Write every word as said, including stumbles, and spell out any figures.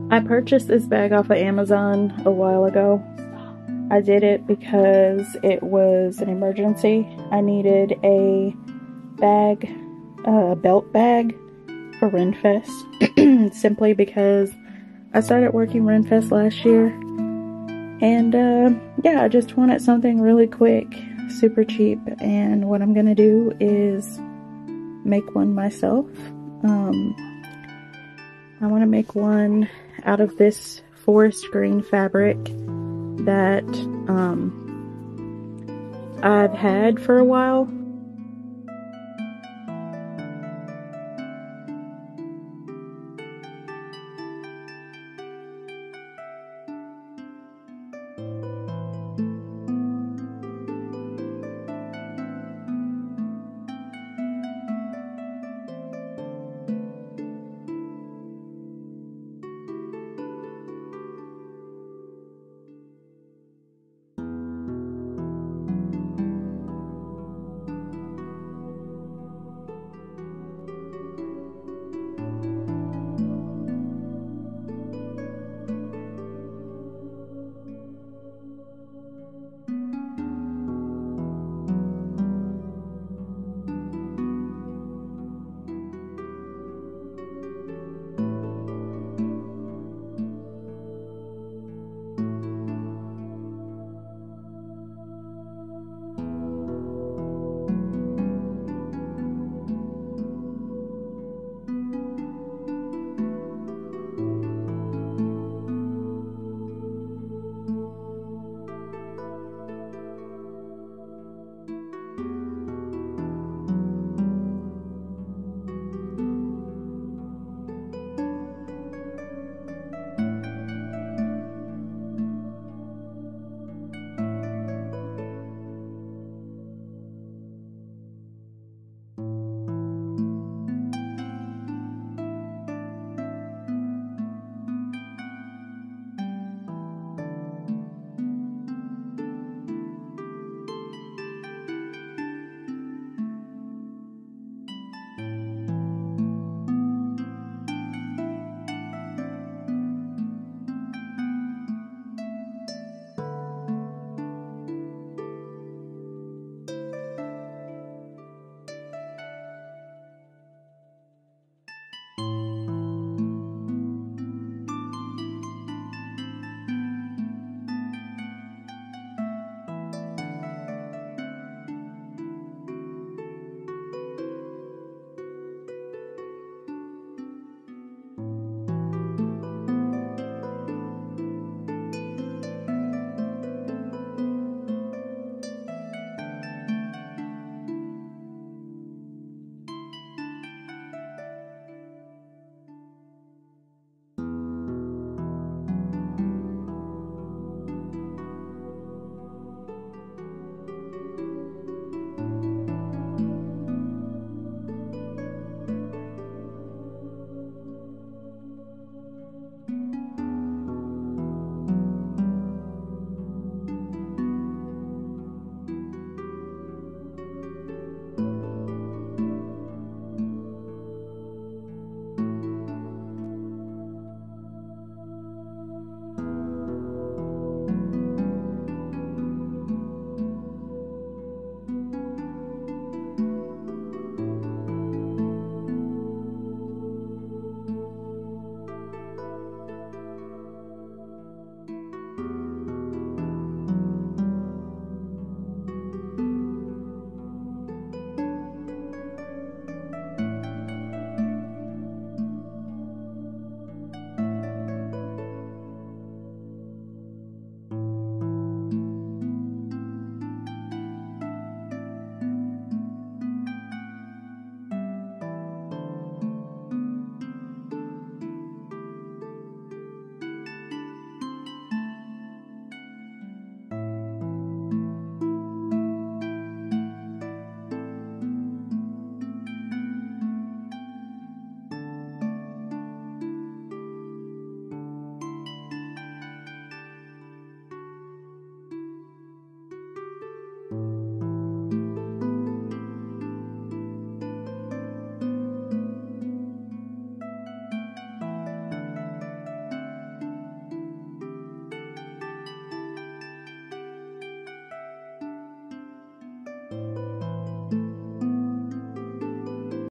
I purchased this bag off of Amazon a while ago. I did it because it was an emergency. I needed a bag, a belt bag for Renfest, simply because I started working Renfest last year. And uh, yeah, I just wanted something really quick, super cheap. And what I'm gonna do is make one myself. Um, I want to make one out of this forest green fabric that um, I've had for a while.